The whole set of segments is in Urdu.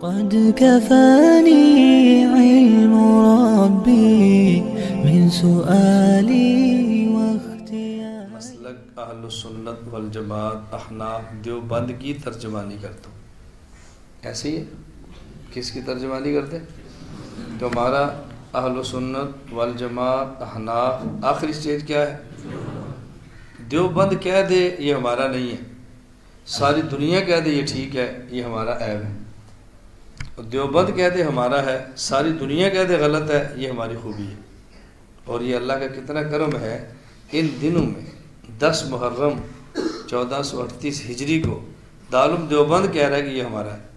قد كفاني علم ربي من سؤالي واختياري. مسلک اہل سنت والجماعت احناف دیوبند کی ترجمانی کرتا ہوں. ایسے ہی ہے. کس کی ترجمانی کرتے ہیں؟ تو ہمارا اہل سنت والجماعت احناف آخری سٹیج کیا ہے؟ دیوبند کہہ دے یہ ہمارا نہیں ہے، ساری دنیا کہہ دے یہ ٹھیک ہے، یہ ہمارا عیب ہے. اور دیوبند کہہ دے ہمارا ہے، ساری دنیا کہہ دے غلط ہے، یہ ہماری خوبی ہے. اور یہ اللہ کا کتنا کرم ہے، ان دنوں میں 10 محرم 1438 ہجری کو دارالعلوم دیوبند کہہ رہا ہے کہ یہ ہمارا ہے،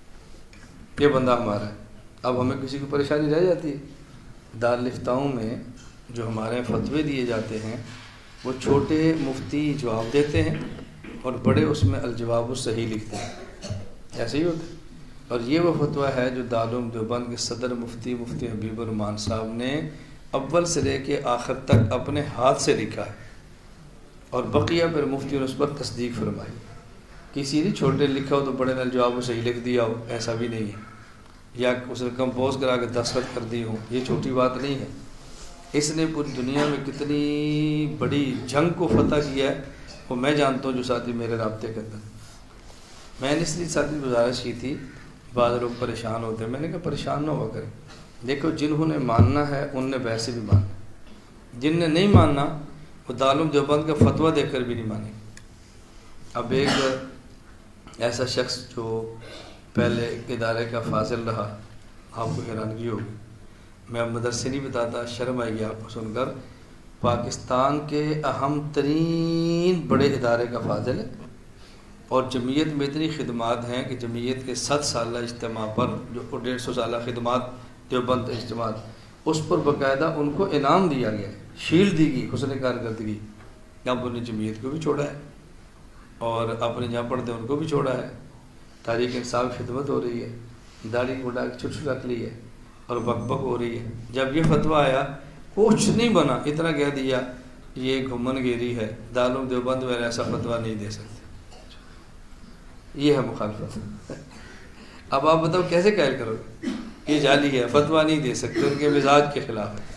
یہ بندہ ہمارا ہے. اب ہمیں کسی کو پریشانی رہ جاتی ہے. دارالفتاؤں میں جو ہمارے فتوے دیے جاتے ہیں وہ چھوٹے مفتی جواب دیتے ہیں اور بڑے اس میں الجواب الصحیح لکھتے ہیں. ایسے ہی ہوتا ہے. اور یہ وہ فتویٰ ہے جو دارالعلوم دیوبند کے صدر مفتی حبیب الرحمان صاحب نے اول سے لے کے آخر تک اپنے ہاتھ سے لکھا ہے، اور بقیہ پھر مفتی نے اس پر تصدیق فرمائی. کسی نے چھوٹے لکھا ہو تو بڑے نے الجواب صحیح لکھ دیا ہو، ایسا بھی نہیں ہے. یا اس نے کمپوز کرا کے دستخط کر دی ہوں، یہ چھوٹی بات نہیں ہے. اس نے پوری دنیا میں کتنی بڑی جنگ کو فتح کیا ہے وہ میں جانتا ہوں، جو ساتھی میرے رابطے کے اندر. میں نے اس لیے ساتھی گزارش کی تھی، بعض لوگ پریشان ہوتے ہیں، میں نے کہا پریشان نہ ہوا کریں. دیکھو جنہوں نے ماننا ہے ان نے ویسے بھی ماننا ہے، جن نے نہیں ماننا وہ دارالعلوم دیوبند کا فتویٰ دیکھ کر بھی نہیں مانے. اب ایک ایسا شخص جو پہلے ادارے کا فاضل رہا، آپ کو حیرانگی ہوگی، میں اب مدرسے نہیں بتاتا، شرم آئے گی آپ کو سن کر، پاکستان کے اہم ترین بڑے ادارے کا فاضل ہے. اور جمعیت میں اتنی خدمات ہیں کہ جمعیت کے 7 سالہ اجتماع پر جو 150 سالہ خدمات دیوبند اجتماع، اس پر باقاعدہ ان کو انعام دیا گیا ہے، شیلڈ دی گئی حسن کارکردگی. اب انہیں جمعیت کو بھی چھوڑا ہے اور اپنے جہاں پڑھتے ہیں ان کو بھی چھوڑا ہے. تاریخ انصاف خدمت ہو رہی ہے، داڑھی بڑھا کے چھٹ رکھ لی ہے اور بک بک ہو رہی ہے. جب یہ فتویٰ آیا کچھ نہیں بنا، اتنا کہہ دیا یہ گھمن گیری ہے، دارالعلوم دیوبند میں ایسا فتویٰ نہیں دے سکتے. یہ ہے مخالفت. اب آپ بتاؤ کیسے قائل کرو گے؟ یہ جعلی ہے، فتویٰ نہیں دے سکتے، ان کے مزاج کے خلاف ہے.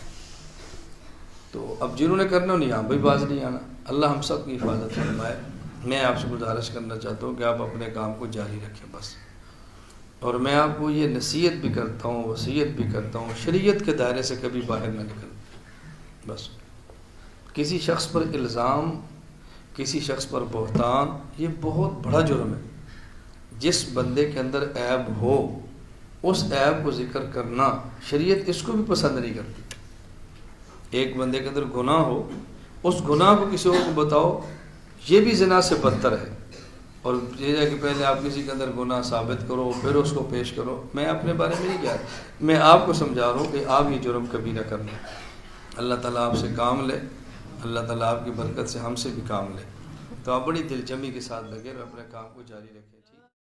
تو اب جنہوں نے کرنا نہیں، یہاں بھائی باز نہیں آنا. اللہ ہم سب کی حفاظت فرمائے. میں آپ سے گزارش کرنا چاہتا ہوں کہ آپ اپنے کام کو جاری رکھیں بس. اور میں آپ کو یہ نصیحت بھی کرتا ہوں، وصیت بھی کرتا ہوں، شریعت کے دائرے سے کبھی باہر نہ نکل. بس کسی شخص پر الزام، کسی شخص پر بہتان، یہ بہت بڑا جرم ہے. جس بندے کے اندر عیب ہو اس عیب کو ذکر کرنا شریعت اس کو بھی پسند نہیں کرتی. ایک بندے کے اندر گناہ ہو، اس گناہ کو کسی اور کو بتاؤ، یہ بھی زنا سے بدتر ہے. اور یہ ہے کہ پہلے آپ کسی کے اندر گناہ ثابت کرو پھر اس کو پیش کرو. میں اپنے بارے میں نہیں کہہ رہا، میں آپ کو سمجھا رہا ہوں کہ آپ یہ جرم کبھی نہ کرنا. اللہ تعالیٰ آپ سے کام لے، اللہ تعالیٰ آپ کی برکت سے ہم سے بھی کام لے. تو آپ بڑی دل جمی کے ساتھ لگے اور اپنے کام کو جاری رکھیں.